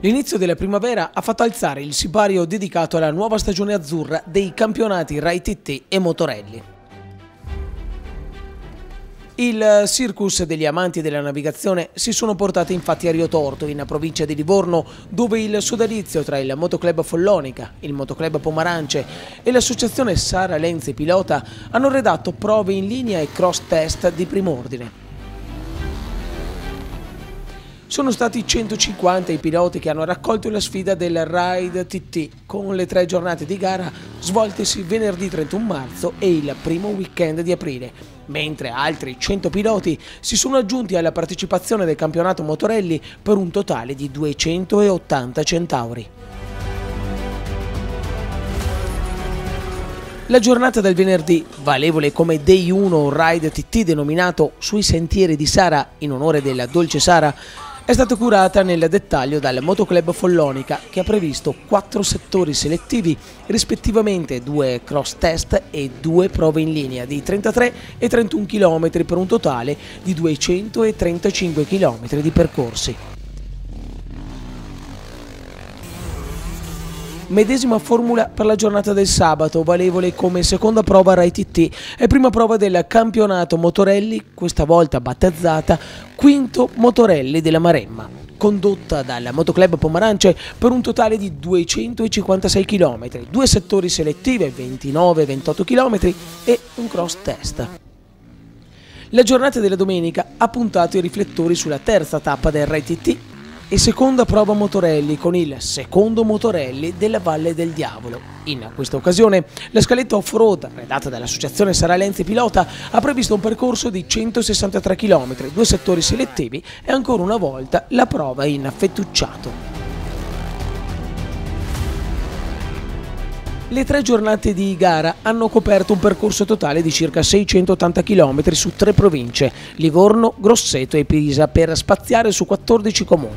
L'inizio della primavera ha fatto alzare il sipario dedicato alla nuova stagione azzurra dei campionati Rai TT e Motorelli. Il circus degli amanti della navigazione si sono portati infatti a Rio Torto, in provincia di Livorno, dove il sodalizio tra il Motoclub Follonica, il Motoclub Pomarance e l'associazione Sara Lenzi Pilota hanno redatto prove in linea e cross test di prim'ordine. Sono stati 150 i piloti che hanno raccolto la sfida del Ride TT, con le 3 giornate di gara svoltesi venerdì 31 marzo e il primo weekend di aprile, mentre altri 100 piloti si sono aggiunti alla partecipazione del campionato Motorelli per un totale di 280 centauri. La giornata del venerdì, valevole come Day 1 Ride TT denominato Sui sentieri di Sara in onore della Dolce Sara, è stata curata nel dettaglio dal Motoclub Follonica, che ha previsto 4 settori selettivi, rispettivamente 2 cross test e 2 prove in linea di 33 e 31 km per un totale di 235 km di percorsi. Medesima formula per la giornata del sabato, valevole come seconda prova Rai TT e prima prova del campionato Motorelli, questa volta battezzata Quinto Motorelli della Maremma, condotta dal Motoclub Pomarance per un totale di 256 km, 2 settori selettivi, 29 e 28 km e un cross test. La giornata della domenica ha puntato i riflettori sulla terza tappa del Rai TT e seconda prova Motorelli con il secondo Motorelli della Valle del Diavolo. In questa occasione la scaletta off-road, redatta dall'associazione Sara Lenzi Pilota, ha previsto un percorso di 163 km, 2 settori selettivi e ancora una volta la prova in fettucciato. Le 3 giornate di gara hanno coperto un percorso totale di circa 680 km su 3 province, Livorno, Grosseto e Pisa, per spaziare su 14 comuni.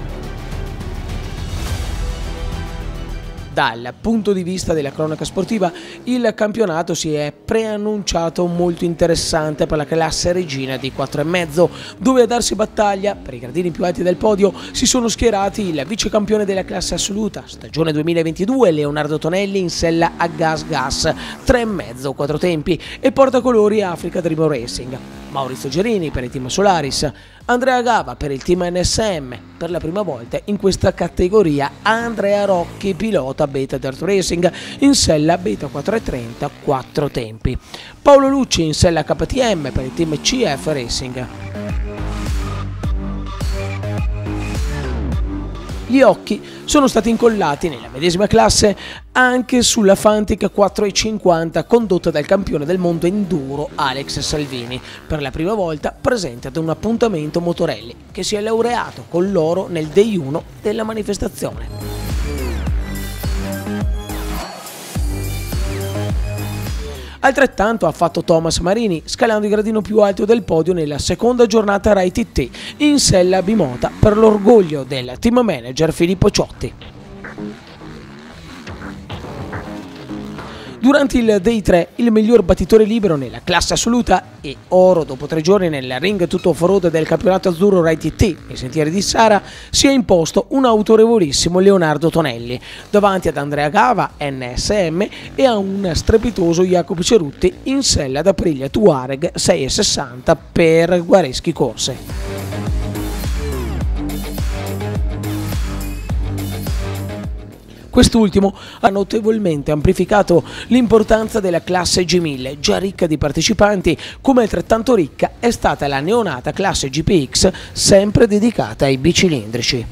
Dal punto di vista della cronaca sportiva, il campionato si è preannunciato molto interessante per la classe regina di 4,5, dove a darsi battaglia per i gradini più alti del podio si sono schierati il vicecampione della classe assoluta, stagione 2022, Leonardo Tonelli in sella a Gas 3,5 4 tempi e portacolori Africa Dream Racing, Maurizio Gerini per il team Solaris, Andrea Gava per il team NSM, per la prima volta in questa categoria Andrea Rocchi pilota Beta Dirt Racing in sella Beta 4,30 4 tempi, Paolo Lucci in sella KTM per il team CF Racing. Gli occhi sono stati incollati nella medesima classe anche sulla Fantic 4,50 condotta dal campione del mondo enduro Alex Salvini, per la prima volta presente ad un appuntamento Motorelli, che si è laureato con l'oro nel Day 1 della manifestazione. Altrettanto ha fatto Thomas Marini, scalando il gradino più alto del podio nella seconda giornata Rai TT, in sella bimota per l'orgoglio del team manager Filippo Ciotti. Durante il Day 3, il miglior battitore libero nella classe assoluta e oro dopo 3 giorni nel ring tutto off-road del campionato azzurro Rai TT e sentieri di Sara, si è imposto un autorevolissimo Leonardo Tonelli, davanti ad Andrea Gava, NSM, e a un strepitoso Jacopo Cerutti in sella ad Aprilia Tuareg 6,60 per Guareschi Corse. Quest'ultimo ha notevolmente amplificato l'importanza della classe G1000, già ricca di partecipanti, come altrettanto ricca è stata la neonata classe GPX, sempre dedicata ai bicilindrici.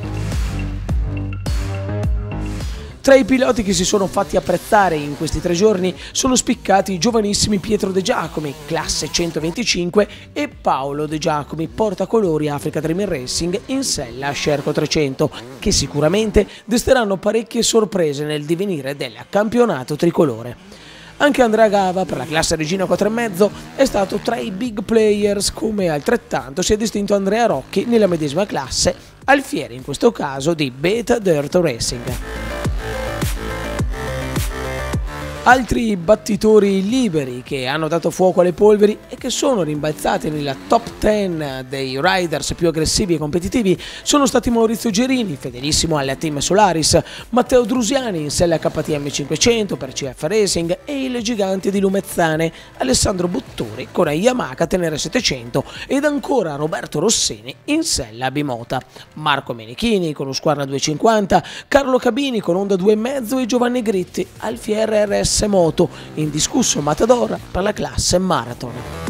Tra i piloti che si sono fatti apprezzare in questi 3 giorni sono spiccati i giovanissimi Pietro De Giacomi, classe 125, e Paolo De Giacomi, portacolori Africa Dream Racing in sella a Sherco 300, che sicuramente desteranno parecchie sorprese nel divenire del campionato tricolore. Anche Andrea Gava, per la classe Regina 4,5, è stato tra i big players, come altrettanto si è distinto Andrea Rocchi nella medesima classe, alfiere in questo caso di Beta Dirt Racing. Altri battitori liberi che hanno dato fuoco alle polveri e che sono rimbalzati nella top 10 dei riders più aggressivi e competitivi sono stati Maurizio Gerini, fedelissimo alla Team Solaris, Matteo Drusiani in sella KTM 500 per CF Racing e il gigante di Lumezzane Alessandro Buttori con la Yamaha Tenere 700 ed ancora Roberto Rossini in sella Bimota, Marco Menichini con Husqvarna 250, Carlo Cabini con Honda 2,5 e Giovanni Gritti Alfier RS Moto, indiscusso matador per la classe Marathon.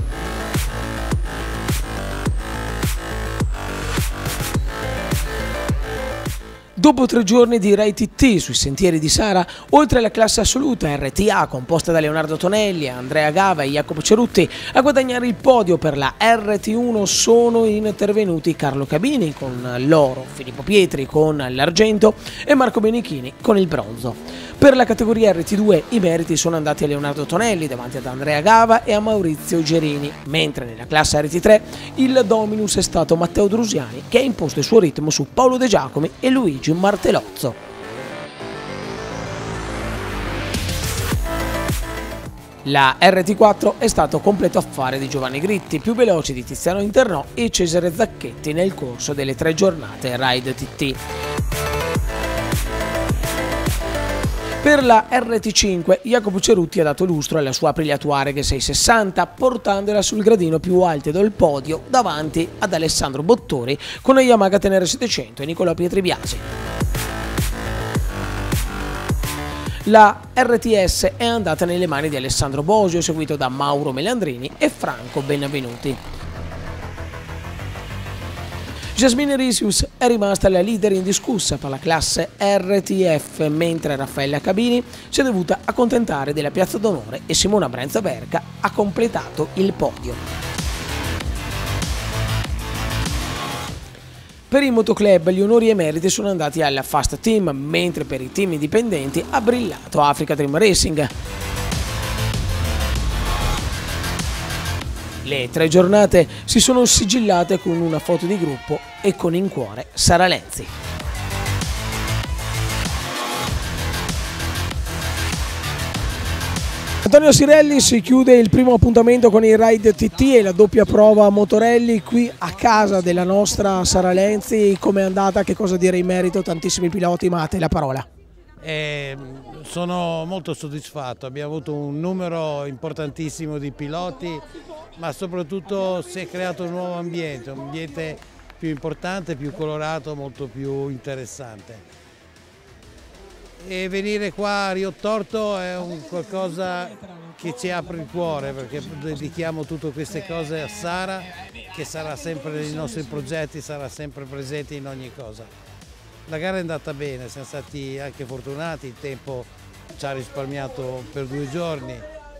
Dopo 3 giorni di Rai TT sui sentieri di Sara, oltre alla classe assoluta RTA composta da Leonardo Tonelli, Andrea Gava e Jacopo Cerutti, a guadagnare il podio per la RT1 sono intervenuti Carlo Cabini con l'oro, Filippo Pietri con l'argento e Marco Benichini con il bronzo. Per la categoria RT2 i meriti sono andati a Leonardo Tonelli davanti ad Andrea Gava e a Maurizio Gerini, mentre nella classe RT3 il dominus è stato Matteo Drusiani che ha imposto il suo ritmo su Paolo De Giacomi e Luigi Martelozzo. La RT4 è stato completo affare di Giovanni Gritti, più veloce di Tiziano Internò e Cesare Zacchetti nel corso delle 3 giornate Ride TT. Per la RT5 Jacopo Cerutti ha dato lustro alla sua Aprilia Touareg 660 portandola sul gradino più alto del podio davanti ad Alessandro Bottori con la Yamaha Tenere 700 e Nicolò Pietribiasi. La RTS è andata nelle mani di Alessandro Bosio seguito da Mauro Melandrini e Franco Benvenuti. Jasmine Risius è rimasta la leader indiscussa per la classe RTF, mentre Raffaella Cabini si è dovuta accontentare della piazza d'onore e Simona Brenza-Verca ha completato il podio. Per il motoclub gli onori e meriti sono andati alla Fast Team, mentre per i team indipendenti ha brillato Africa Dream Racing. Le 3 giornate si sono sigillate con una foto di gruppo e con in cuore Sara Lenzi. Antonio Sirelli si chiude il primo appuntamento con il Ride TT e la doppia prova Motorelli qui a casa della nostra Sara Lenzi. Com'è andata? Che cosa dire in merito? Tantissimi piloti, ma a te la parola. Sono molto soddisfatto, abbiamo avuto un numero importantissimo di piloti, ma soprattutto si è creato un nuovo ambiente, un ambiente più importante, più colorato, molto più interessante. E venire qua a Rio Torto è qualcosa che ci apre il cuore, perché dedichiamo tutte queste cose a Sara, che sarà sempre nei nostri progetti, sarà sempre presente in ogni cosa. La gara è andata bene, siamo stati anche fortunati, il tempo ci ha risparmiato per 2 giorni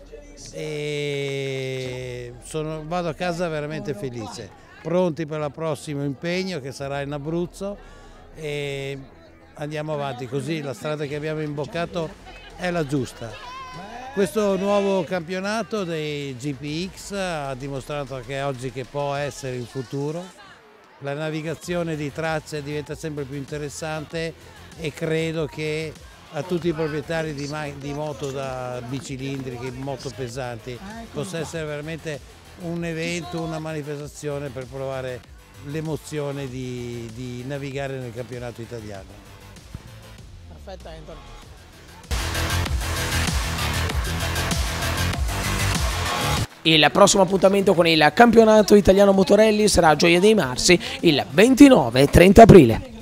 e vado a casa veramente felice, pronti per il prossimo impegno che sarà in Abruzzo e andiamo avanti così, la strada che abbiamo imboccato è la giusta. Questo nuovo campionato dei GPX ha dimostrato che oggi che può essere il futuro. La navigazione di tracce diventa sempre più interessante e credo che a tutti i proprietari di moto da bicilindriche, moto pesanti, possa essere veramente un evento, una manifestazione per provare l'emozione di navigare nel campionato italiano. Perfetto, Antonio. Il prossimo appuntamento con il campionato italiano Motorelli sarà a Gioia dei Marsi il 29 e 30 aprile.